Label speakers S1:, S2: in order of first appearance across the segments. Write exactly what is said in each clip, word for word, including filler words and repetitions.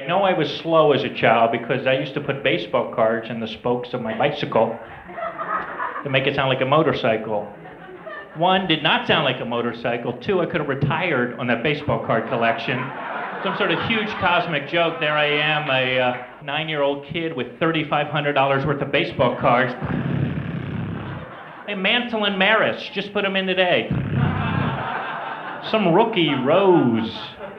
S1: I know I was slow as a child because I used to put baseball cards in the spokes of my bicycle to make it sound like a motorcycle. One, did not sound like a motorcycle. Two, I could have retired on that baseball card collection. Some sort of huge cosmic joke. There I am, a uh, nine-year-old kid with thirty-five hundred dollars worth of baseball cards. Hey, Mantle and Maris, just put them in today. Some rookie, Rose.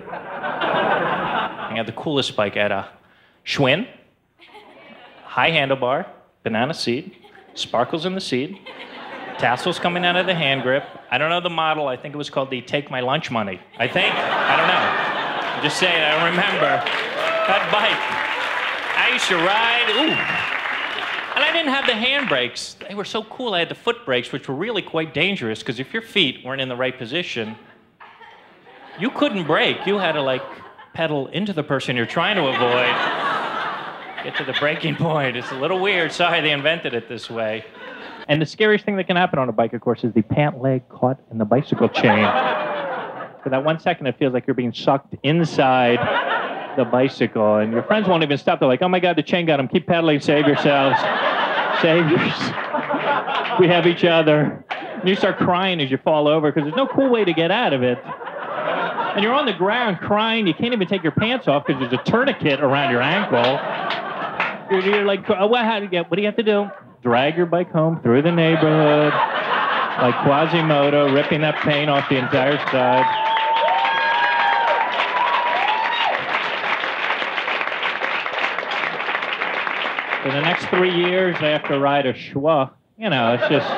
S1: I had the coolest bike at a Schwinn, high handlebar, banana seat, sparkles in the seat, tassels coming out of the hand grip. I don't know the model. I think it was called the Take My Lunch Money. I think. I don't know. I'm just saying, I don't remember. That bike. I used to ride. Ooh. And I didn't have the hand brakes. They were so cool. I had the foot brakes, which were really quite dangerous, because if your feet weren't in the right position, you couldn't brake. You had to, like, pedal into the person you're trying to avoid, get to the braking point. It's a little weird. Sorry they invented it this way. And the scariest thing that can happen on a bike, of course, is the pant leg caught in the bicycle chain. For that one second, it feels like you're being sucked inside the bicycle, and your friends won't even stop. They're like, oh my God, the chain got him. Keep pedaling, save yourselves. Save yourselves. We have each other. And you start crying as you fall over, because there's no cool way to get out of it. And you're on the ground crying. You can't even take your pants off because there's a tourniquet around your ankle. You're, you're like, oh, what, how do you get, what do you have to do? Drag your bike home through the neighborhood, like Quasimodo, ripping that paint off the entire side. For the next three years, I have to ride a Schwa. You know, it's just...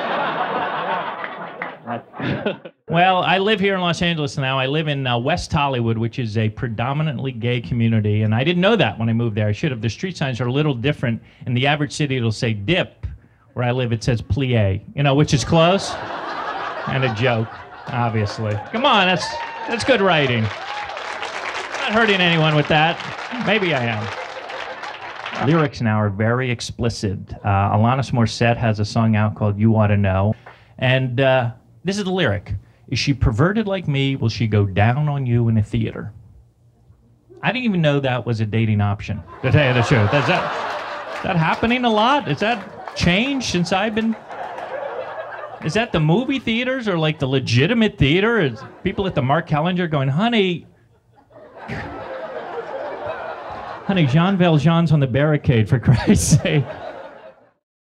S1: Well, I live here in Los Angeles now. I live in uh, West Hollywood, which is a predominantly gay community, and I didn't know that when I moved there. I should have. The street signs are a little different. In the average city, it'll say dip. Where I live, it says plie, you know, which is close, and a joke, obviously. Come on, that's, that's good writing. I'm not hurting anyone with that. Maybe I am. Lyrics now are very explicit. Uh, Alanis Morissette has a song out called You Ought to Know, and uh, this is the lyric. Is she perverted like me? Will she go down on you in a theater? I didn't even know that was a dating option, to tell you the truth. Is that, is that happening a lot? Is that changed since I've been... Is that the movie theaters or like the legitimate theater? Is people at the Mark Kellinger going, honey... Honey, Jean Valjean's on the barricade, for Christ's sake.